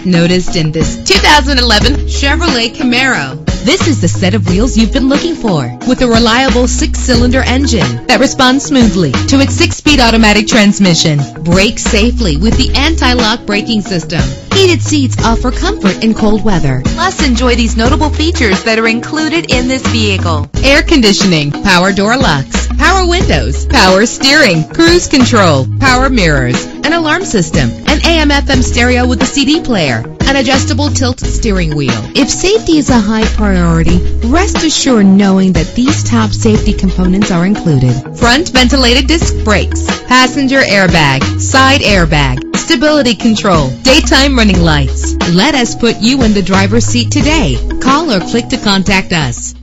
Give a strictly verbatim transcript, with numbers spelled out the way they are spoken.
noticed in this two thousand eleven Chevrolet Camaro. This is the set of wheels you've been looking for, with a reliable six-cylinder engine that responds smoothly to its six-speed automatic transmission. Brake safely with the anti-lock braking system. Heated seats offer comfort in cold weather. Plus, enjoy these notable features that are included in this vehicle: air conditioning, power door locks, power windows, power steering, cruise control, power mirrors, an alarm system, an A M F M stereo with a C D player, an adjustable tilt steering wheel. If safety is a high priority, rest assured knowing that these top safety components are included: front ventilated disc brakes, passenger airbag, side airbag, stability control, daytime running lights. Let us put you in the driver's seat today. Call or click to contact us.